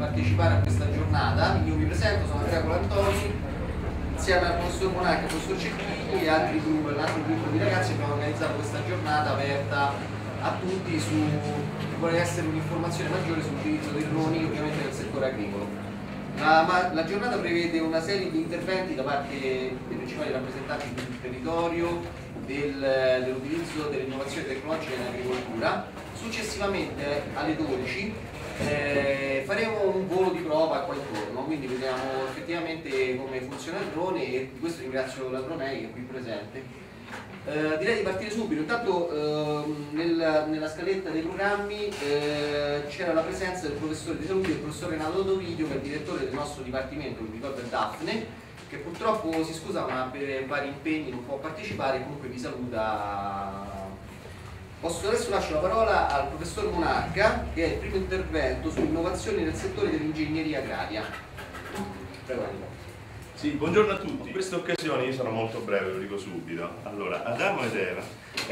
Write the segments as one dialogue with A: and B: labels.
A: partecipare a questa giornata. Io mi presento, sono Andrea Colantoni, insieme al professor Monacchi, al professor Cecchini e altri l'altro gruppo di ragazzi abbiamo organizzato questa giornata aperta a tutti su vuole essere un'informazione maggiore sull'utilizzo dei droni ovviamente nel settore agricolo. La giornata prevede una serie di interventi da parte dei principali rappresentanti del territorio, dell'utilizzo delle innovazioni tecnologiche in agricoltura. Successivamente alle 12 faremo un volo di prova qua intorno, quindi vediamo effettivamente come funziona il drone e di questo ringrazio la Dronei che è qui presente. Direi di partire subito. Intanto nella scaletta dei programmi c'era la presenza del professore di salute, il professor Renato Dovidio, che è il direttore del nostro dipartimento, il ricordo Daphne, che purtroppo si scusa ma per vari impegni non può partecipare, comunque vi saluta. Adesso lascio la parola al professor Monarca, che è il primo intervento su innovazioni nel settore dell'ingegneria agraria. Prego.
B: Sì, buongiorno a tutti. In questa occasione io sarò molto breve, lo dico subito. Allora, Adamo ed Eva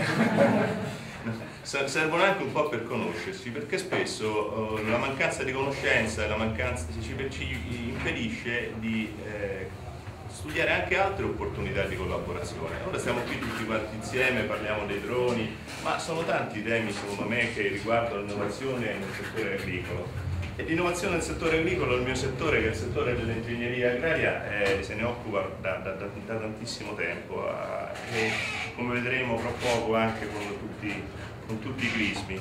B: servono anche un po' per conoscersi, perché spesso la mancanza di conoscenza e la mancanza ci impedisce di studiare anche altre opportunità di collaborazione. Ora siamo qui tutti quanti insieme, parliamo dei droni, ma sono tanti temi secondo me che riguardano l'innovazione nel settore agricolo. E di innovazione nel settore agricolo, il mio settore, che è il settore dell'ingegneria agraria, se ne occupa da tantissimo tempo e come vedremo fra poco anche con tutti i crismi.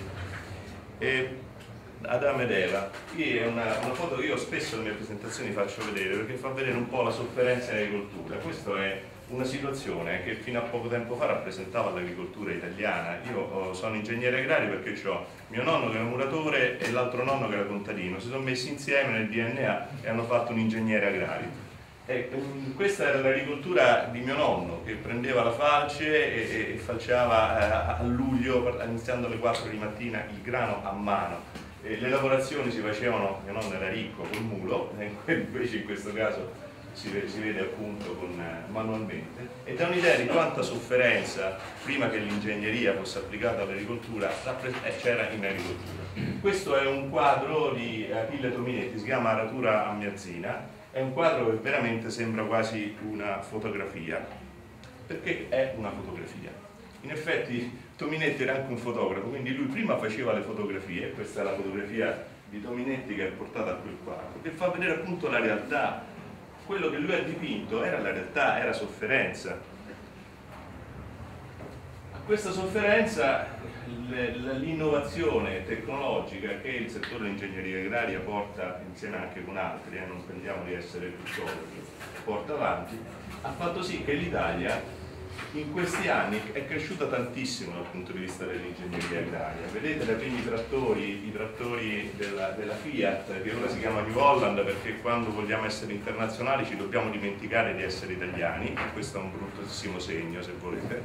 B: Adamo ed Eva, qui è una foto che io spesso nelle mie presentazioni faccio vedere perché fa vedere un po' la sofferenza in agricoltura. Questa è una situazione che fino a poco tempo fa rappresentava l'agricoltura italiana. Io sono ingegnere agrario perché ho mio nonno che era muratore e l'altro nonno che era contadino, si sono messi insieme nel DNA e hanno fatto un ingegnere agrario. Questa era l'agricoltura di mio nonno, che prendeva la falce e falciava a luglio, iniziando alle 4 di mattina, il grano a mano. Le lavorazioni si facevano, mio nonno era ricco, col mulo, invece in questo caso si vede appunto manualmente, e dà un'idea di quanta sofferenza prima che l'ingegneria fosse applicata all'agricoltura c'era in agricoltura. Questo è un quadro di Achille Tominetti, si chiama Aratura a Miazzina, è un quadro che veramente sembra quasi una fotografia, perché è una fotografia. In effetti Tominetti era anche un fotografo, quindi lui prima faceva le fotografie, questa è la fotografia di Tominetti che è portata a quel quadro, che fa vedere appunto la realtà. Quello che lui ha dipinto era la realtà, era sofferenza. A questa sofferenza l'innovazione tecnologica che il settore dell'ingegneria agraria porta, insieme anche con altri, non pensiamo di essere tuttologi, porta avanti, ha fatto sì che l'Italia in questi anni è cresciuta tantissimo dal punto di vista dell'ingegneria agraria. Vedete dai primi trattori, i trattori della Fiat, che ora si chiama New Holland perché quando vogliamo essere internazionali ci dobbiamo dimenticare di essere italiani, e questo è un bruttissimo segno se volete.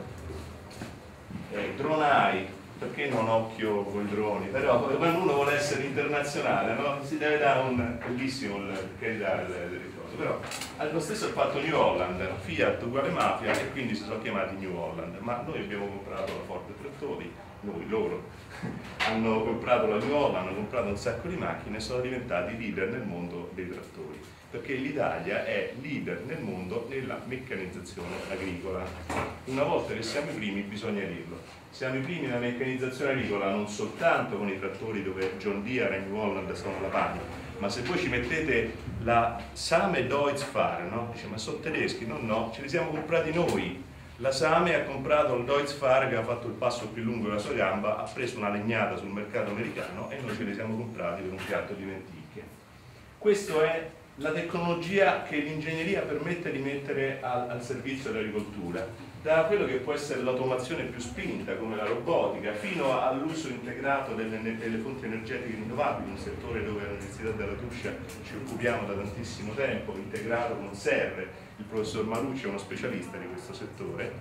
B: Dronai, perché non occhio con i droni? Però quando uno vuole essere internazionale, no? Si deve dare un bellissimo però lo stesso ha fatto New Holland, Fiat uguale mafia, e quindi si sono chiamati New Holland, ma noi abbiamo comprato la Ford Trattori, loro hanno comprato la New Holland, hanno comprato un sacco di macchine e sono diventati leader nel mondo dei trattori, perché l'Italia è leader nel mondo nella meccanizzazione agricola. Una volta che siamo i primi bisogna dirlo, siamo i primi nella meccanizzazione agricola non soltanto con i trattori dove John Deere e New Holland sono alla pari, ma se voi ci mettete la Same Deutz-Fahr, no? Dice, ma sono tedeschi? No, ce li siamo comprati noi. La Same ha comprato il Deutz-Fahr che ha fatto il passo più lungo della sua gamba, ha preso una legnata sul mercato americano e noi ce li siamo comprati per un piatto di lenticchie. Questa è la tecnologia che l'ingegneria permette di mettere al servizio dell'agricoltura, da quello che può essere l'automazione più spinta come la robotica fino all'uso integrato delle fonti energetiche rinnovabili, un settore dove all'Università della Tuscia ci occupiamo da tantissimo tempo, integrato con Serre. Il professor Marucci è uno specialista di questo settore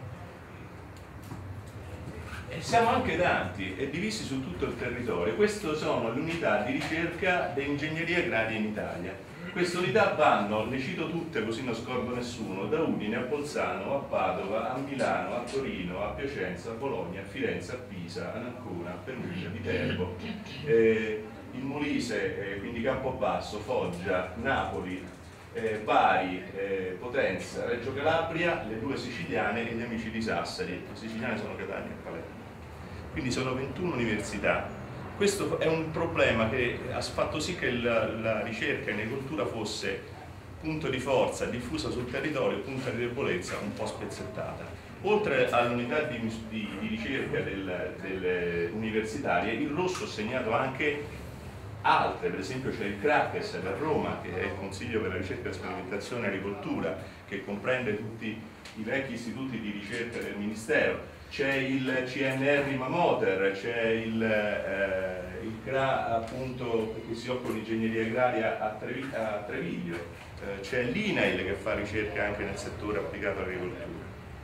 B: e siamo anche tanti e divisi su tutto il territorio. Queste sono le unità di ricerca di ingegneria agraria in Italia. Queste unità vanno, le cito tutte così non scordo nessuno, da Udine a Bolzano, a Padova, a Milano, a Torino, a Piacenza, a Bologna, a Firenze, a Pisa, a Ancona, a Perugia, a Viterbo, il Molise, quindi Campobasso, Foggia, Napoli, Bari, Potenza, Reggio Calabria, le 2 siciliane e gli amici di Sassari. Le siciliane sono Catania e Palermo. Quindi sono 21 università. Questo è un problema che ha fatto sì che la ricerca in agricoltura fosse punto di forza, diffusa sul territorio, punto di debolezza un po' spezzettata. Oltre all'unità di ricerca delle universitarie, il rosso ha segnato anche altre, per esempio c'è il CRACES a Roma, che è il Consiglio per la ricerca e sperimentazione e agricoltura, che comprende tutti i vecchi istituti di ricerca del Ministero, c'è il CNR Mamoter, c'è il CRA appunto che si occupa di ingegneria agraria a Treviglio, c'è l'INAIL che fa ricerca anche nel settore applicato all'agricoltura.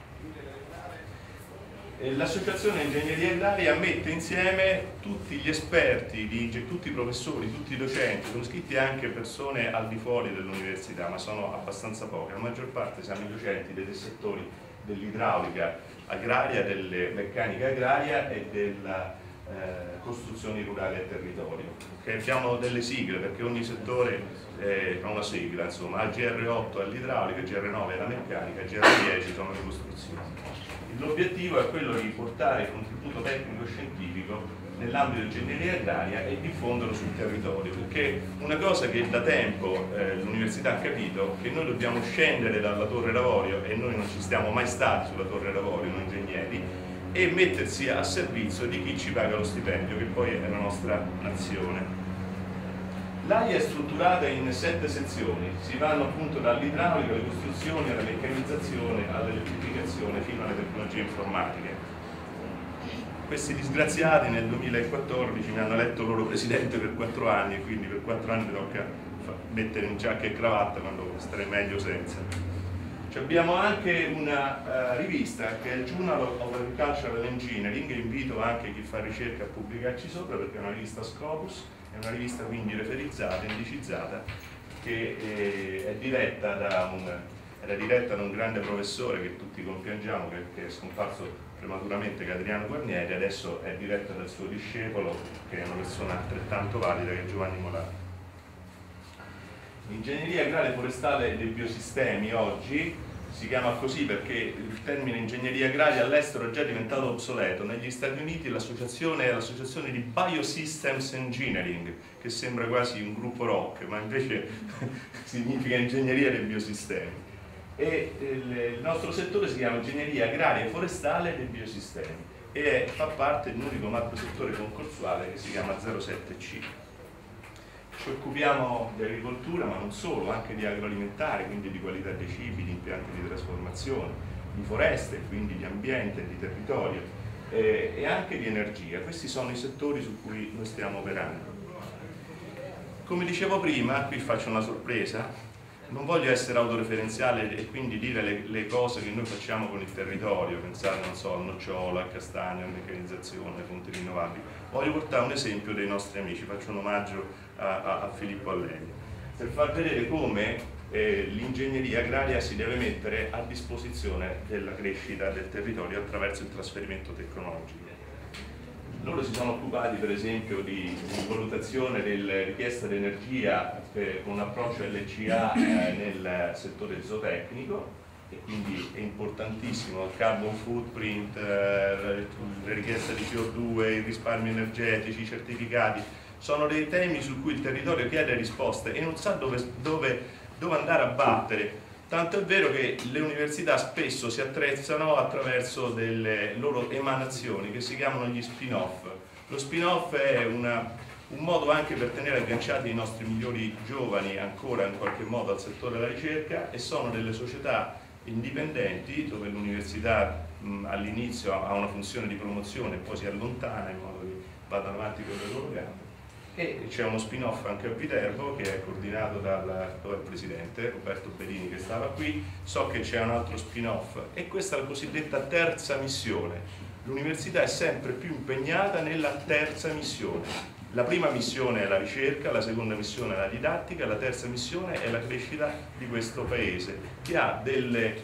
B: L'associazione Ingegneria Agraria mette insieme tutti gli esperti, tutti i professori, tutti i docenti, sono iscritti anche persone al di fuori dell'università, ma sono abbastanza poche, la maggior parte siamo i docenti dei settori dell'idraulica agraria, delle meccanica agraria e della costruzioni rurali a territorio. Okay? Abbiamo delle sigle perché ogni settore ha una sigla, insomma, al GR8 all'idraulica, GR9 alla meccanica, GR10 sono le costruzioni. L'obiettivo è quello di portare il contributo tecnico-scientifico nell'ambito dell'ingegneria agraria e diffonderlo sul territorio, perché una cosa che da tempo l'università ha capito è che noi dobbiamo scendere dalla Torre Lavorio, e noi non ci stiamo mai stati sulla Torre Lavorio, noi ingegneri, e mettersi a servizio di chi ci paga lo stipendio, che poi è la nostra nazione. L'AIA è strutturata in 7 sezioni, si vanno appunto dall'idraulica alle costruzioni, alla meccanizzazione, all'elettrificazione fino alle tecnologie informatiche. Questi disgraziati nel 2014 mi hanno eletto loro presidente per 4 anni e quindi per 4 anni tocca mettere in giacca e cravatta quando starei meglio senza. Abbiamo anche una rivista che è il Journal of Agricultural Engineering, e invito anche chi fa ricerca a pubblicarci sopra perché è una rivista Scopus, è una rivista quindi referizzata, indicizzata, che era diretta da un grande professore che tutti compiangiamo, che è scomparso prematuramente, che è Adriano Guarnieri, adesso è diretta dal suo discepolo, che è una persona altrettanto valida, che è Giovanni Molano. L'ingegneria agraria forestale dei biosistemi oggi si chiama così perché il termine ingegneria agraria all'estero è già diventato obsoleto. Negli Stati Uniti l'associazione è l'associazione di Biosystems Engineering, che sembra quasi un gruppo rock, ma invece significa ingegneria dei biosistemi. E il nostro settore si chiama ingegneria agraria e forestale dei biosistemi e fa parte di un unico macro settore concorsuale che si chiama 07C. Ci occupiamo di agricoltura, ma non solo, anche di agroalimentare, quindi di qualità dei cibi, di impianti di trasformazione, di foreste, quindi di ambiente e di territorio, e anche di energia. Questi sono i settori su cui noi stiamo operando. Come dicevo prima, qui faccio una sorpresa, non voglio essere autoreferenziale e quindi dire le cose che noi facciamo con il territorio, pensare, non so, al nocciolo, al castagno, alla meccanizzazione, alle fonti rinnovabili. Voglio portare un esempio dei nostri amici, faccio un omaggio a Filippo Allegri, per far vedere come l'ingegneria agraria si deve mettere a disposizione della crescita del territorio attraverso il trasferimento tecnologico. Loro si sono occupati per esempio di valutazione della richiesta di energia con un approccio LCA nel settore zootecnico, e quindi è importantissimo il carbon footprint, la richiesta di CO2, i risparmi energetici, i certificati. Sono dei temi su cui il territorio chiede risposte e non sa dove andare a battere. Tanto è vero che le università spesso si attrezzano attraverso delle loro emanazioni che si chiamano gli spin-off. Lo spin-off è un modo anche per tenere agganciati i nostri migliori giovani ancora in qualche modo al settore della ricerca, e sono delle società indipendenti dove l'università all'inizio ha una funzione di promozione e poi si allontana in modo che vadano avanti con le loro gambe. E c'è uno spin-off anche a Viterbo che è coordinato dal presidente Roberto Bedini, che stava qui. So che c'è un altro spin-off e questa è la cosiddetta terza missione. L'università è sempre più impegnata nella terza missione. La prima missione è la ricerca, la seconda missione è la didattica, la terza missione è la crescita di questo paese, che ha delle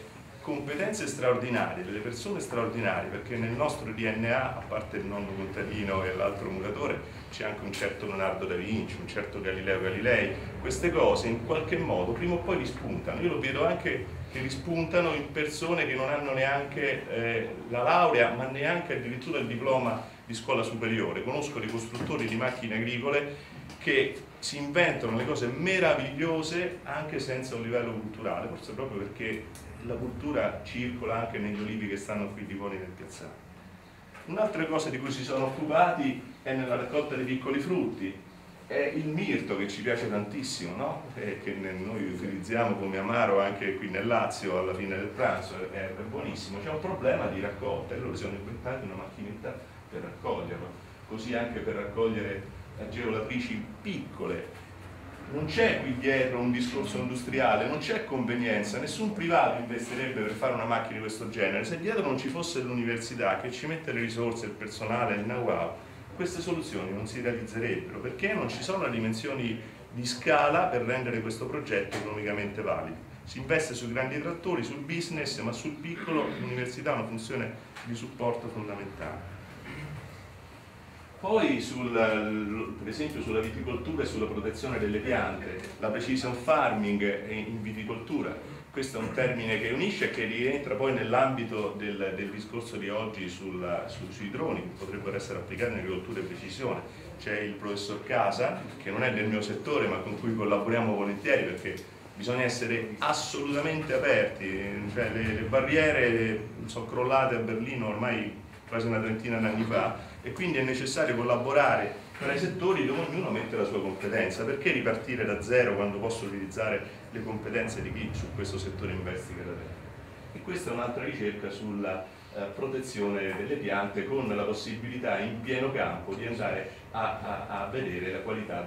B: competenze straordinarie, delle persone straordinarie, perché nel nostro DNA, a parte il nonno contadino e l'altro muratore, c'è anche un certo Leonardo da Vinci, un certo Galileo Galilei. Queste cose in qualche modo prima o poi rispuntano. Io lo vedo anche che rispuntano in persone che non hanno neanche la laurea, ma neanche addirittura il diploma di scuola superiore. Conosco dei costruttori di macchine agricole che si inventano le cose meravigliose anche senza un livello culturale, forse proprio perché la cultura circola anche negli olivi che stanno qui di fuori nel piazzale. Un'altra cosa di cui si sono occupati è nella raccolta dei piccoli frutti, è il mirto che ci piace tantissimo, no? Che noi utilizziamo come amaro anche qui nel Lazio alla fine del pranzo, è buonissimo. C'è un problema di raccolta e loro si sono inventati una macchinetta per raccoglierlo, così anche per raccogliere agevolatrici piccole. Non c'è qui dietro un discorso industriale, non c'è convenienza, nessun privato investirebbe per fare una macchina di questo genere. Se dietro non ci fosse l'università che ci mette le risorse, il personale, il know-how, queste soluzioni non si realizzerebbero, perché non ci sono le dimensioni di scala per rendere questo progetto economicamente valido. Si investe sui grandi trattori, sul business, ma sul piccolo l'università ha una funzione di supporto fondamentale. Poi per esempio sulla viticoltura e sulla protezione delle piante, la precision farming in viticoltura, questo è un termine che unisce e che rientra poi nell'ambito del discorso di oggi sui droni, che potrebbero essere applicati in agricoltura e precisione. C'è il professor Casa, che non è del mio settore ma con cui collaboriamo volentieri, perché bisogna essere assolutamente aperti, cioè le barriere sono crollate a Berlino ormai quasi una trentina d'anni fa, e quindi è necessario collaborare tra i settori dove ognuno mette la sua competenza. Perché ripartire da zero quando posso utilizzare le competenze di chi su questo settore investiga da tempo? E questa è un'altra ricerca sulla protezione delle piante, con la possibilità in pieno campo di andare a vedere la qualità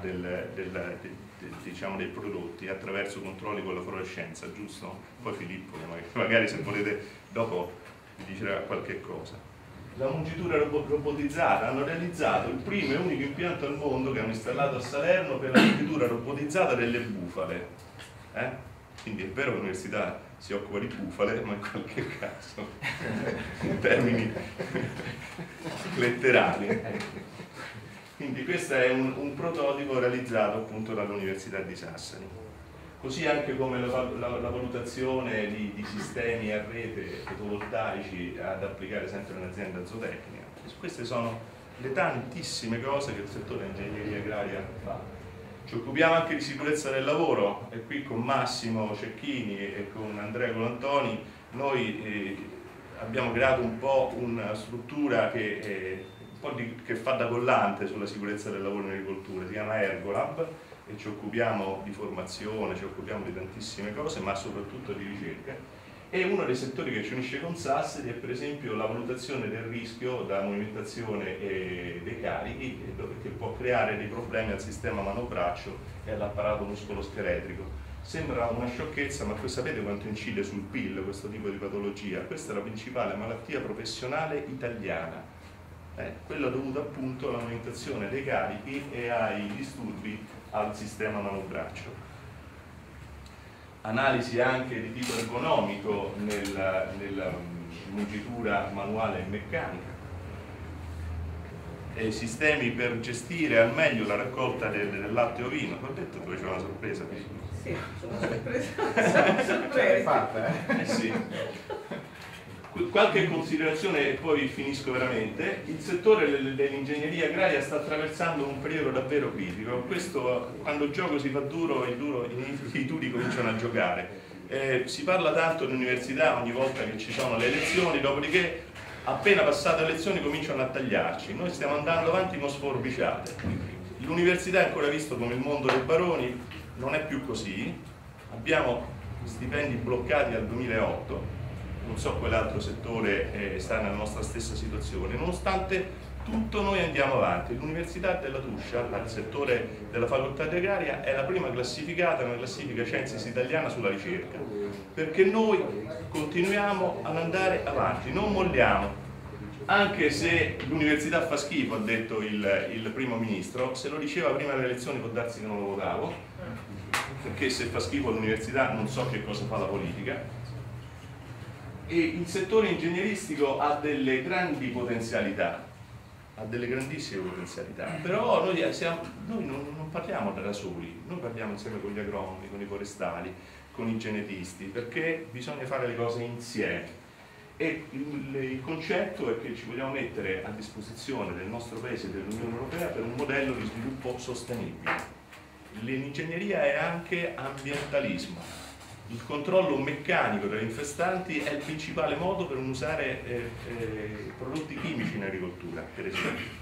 B: diciamo, dei prodotti attraverso controlli con la fluorescenza, giusto? Poi Filippo, magari se volete dopo vi dirà qualche cosa. La mungitura robotizzata, hanno realizzato il primo e unico impianto al mondo che hanno installato a Salerno per la mungitura robotizzata delle bufale. Quindi è vero che l'università si occupa di bufale, ma in qualche caso in termini letterali. Quindi questo è un prototipo realizzato appunto dall'Università di Sassari. Così anche come la valutazione di sistemi a rete fotovoltaici ad applicare sempre in un'azienda zootecnica. Queste sono le tantissime cose che il settore ingegneria agraria fa. Ci occupiamo anche di sicurezza del lavoro, e qui con Massimo Cecchini e con Andrea Colantoni noi abbiamo creato un po' una struttura che fa da collante sulla sicurezza del lavoro in agricoltura, si chiama Ergolab, e ci occupiamo di formazione, ci occupiamo di tantissime cose, ma soprattutto di ricerca. E uno dei settori che ci unisce con Sassari è per esempio la valutazione del rischio da movimentazione dei carichi, che può creare dei problemi al sistema mano-braccio e all'apparato muscolo-scheletrico. Sembra una sciocchezza, ma sapete quanto incide sul PIL questo tipo di patologia? Questa è la principale malattia professionale italiana, quella dovuta appunto alla movimentazione dei carichi e ai disturbi al sistema mano-braccio. Analisi anche di tipo ergonomico nella mungitura manuale e meccanica, e sistemi per gestire al meglio la raccolta del latte ovino. Ho detto che c'è una sorpresa.
C: Sì, sono sorpresa.
B: Sì. Qualche considerazione e poi finisco veramente. Il settore dell'ingegneria agraria sta attraversando un periodo davvero critico. Questo, quando il gioco si fa duro, i duri cominciano a giocare. Si parla tanto all'università ogni volta che ci sono le elezioni, dopodiché appena passate le elezioni cominciano a tagliarci. Noi stiamo andando avanti con sforbiciate. L'università è ancora visto come il mondo dei baroni, non è più così. Abbiamo stipendi bloccati al 2008. Non so quale altro settore sta nella nostra stessa situazione. Nonostante tutto noi andiamo avanti. L'Università della Tuscia, il settore della facoltà di agraria, è la prima classificata nella classifica Censis italiana sulla ricerca, perché noi continuiamo ad andare avanti, non molliamo. Anche se l'università fa schifo, ha detto il primo ministro, se lo diceva prima delle elezioni può darsi che non lo votavo, perché se fa schifo l'università non so che cosa fa la politica. E il settore ingegneristico ha delle grandi potenzialità, ha delle grandissime potenzialità, però noi non parliamo da soli, noi parliamo insieme con gli agronomi, con i forestali, con i genetisti, perché bisogna fare le cose insieme. E il concetto è che ci vogliamo mettere a disposizione del nostro paese e dell'Unione Europea per un modello di sviluppo sostenibile. L'ingegneria è anche ambientalismo. Il controllo meccanico delle infestanti è il principale modo per non usare prodotti chimici in agricoltura, per esempio.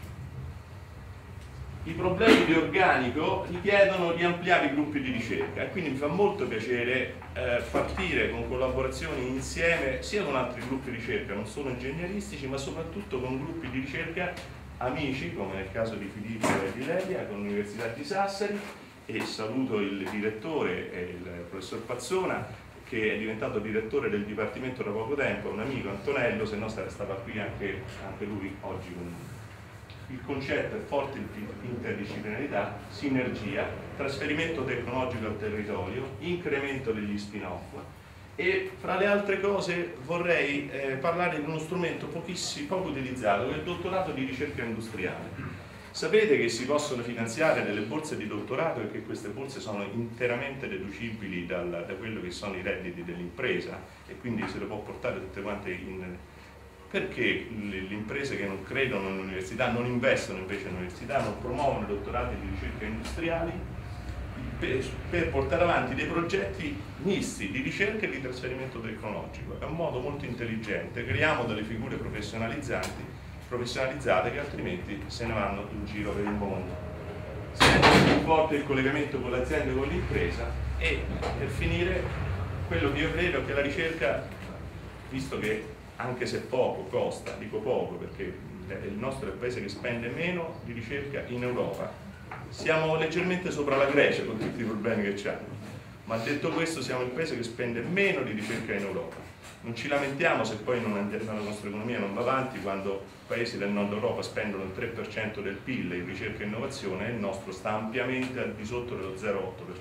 B: I problemi di organico richiedono di ampliare i gruppi di ricerca e quindi mi fa molto piacere partire con collaborazioni insieme sia con altri gruppi di ricerca, non solo ingegneristici, ma soprattutto con gruppi di ricerca amici, come nel caso di Filippo e di Lelia, con l'Università di Sassari, e saluto il direttore, il professor Pazzona, che è diventato direttore del Dipartimento da poco tempo, un amico, Antonello, se no sarebbe stato qui anche lui oggi con noi. Il concetto è forte interdisciplinarità, sinergia, trasferimento tecnologico al territorio, incremento degli spin-off e fra le altre cose vorrei parlare di uno strumento poco utilizzato, che è il dottorato di ricerca industriale. Sapete che si possono finanziare delle borse di dottorato e che queste borse sono interamente deducibili da quello che sono i redditi dell'impresa e quindi se le può portare tutte quante in... Perché le imprese che non credono nell'università, non investono invece nell'università, non promuovono dottorati di ricerca industriali per portare avanti dei progetti misti di ricerca e di trasferimento tecnologico? È un modo molto intelligente, creiamo delle figure professionalizzate che altrimenti se ne vanno in giro per il mondo. Sempre più forte il collegamento con l'azienda e con l'impresa e per finire quello che io credo è che la ricerca, visto che anche se poco costa, dico poco perché il nostro è il paese che spende meno di ricerca in Europa, siamo leggermente sopra la Grecia con tutti i problemi che c'hanno, ma detto questo siamo il paese che spende meno di ricerca in Europa. Non ci lamentiamo se poi la nostra economia non va avanti quando paesi del nord Europa spendono il 3% del PIL in ricerca e innovazione e il nostro sta ampiamente al di sotto dello 0,8%.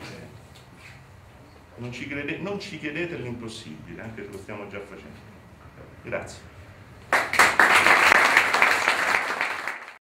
B: Non ci chiedete l'impossibile, anche se lo stiamo già facendo. Grazie.